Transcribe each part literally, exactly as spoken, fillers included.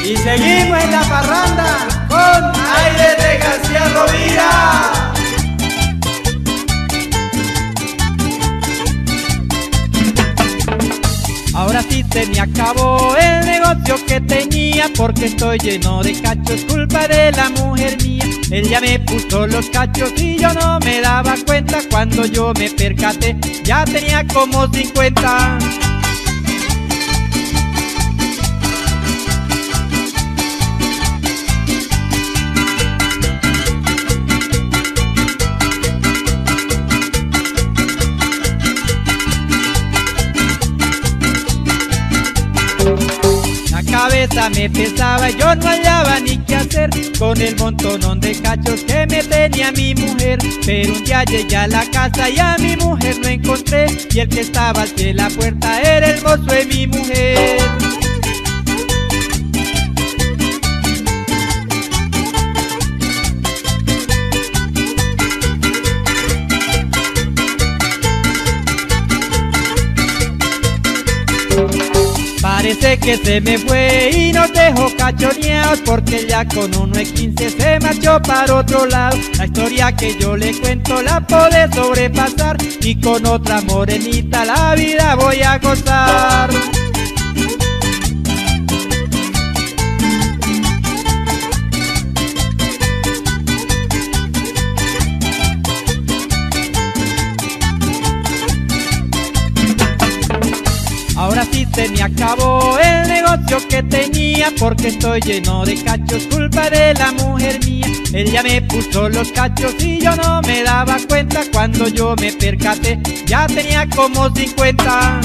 Y seguimos en la parranda con Aires de García Rovira. Ahora sí se me acabó el negocio que tenía, porque estoy lleno de cachos, culpa de la mujer mía. Él ya me puso los cachos y yo no me daba cuenta. Cuando yo me percaté ya tenía como cincuenta. La cabeza me pesaba y yo no hallaba ni qué hacer con el montonón de cachos que me tenía mi mujer. Pero un día llegué a la casa y a mi mujer no encontré, y el que estaba al pie de la puerta era el mozo de mi mujer. Parece que se me fue y nos dejó cachoneados, porque ya con uno de quince se marchó para otro lado. La historia que yo le cuento la podés sobrepasar, y con otra morenita la vida voy a gozar. Ahora sí se me acabó el negocio que tenía, porque estoy lleno de cachos, culpa de la mujer mía. Él ya me puso los cachos y yo no me daba cuenta. Cuando yo me percaté ya tenía como cincuenta.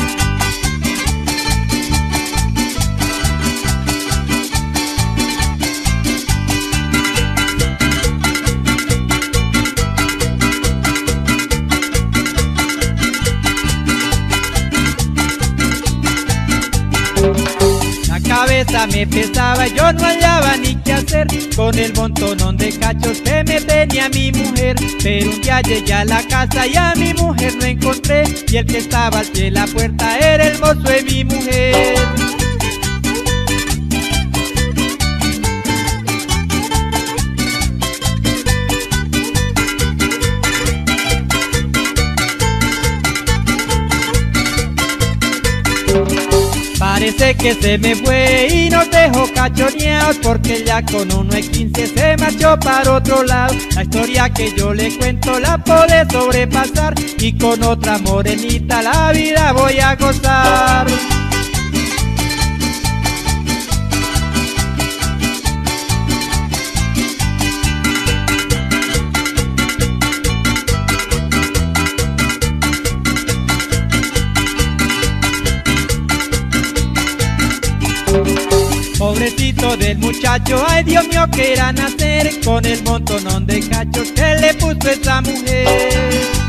La cabeza me pesaba y yo no hallaba ni qué hacer con el montonón de cachos que me tenía mi mujer. Pero un día llegué a la casa y a mi mujer no encontré, y el que estaba al pie de la puerta era el mozo de mi mujer. Parece que se me fue y nos dejó cachoneados, porque ya con uno de quince se marchó para otro lado. La historia que yo le cuento la podés sobrepasar, y con otra morenita la vida voy a gozar. Pobrecito del muchacho, ay Dios mío, que era nacer con el montonón de cachos que le puso esa mujer.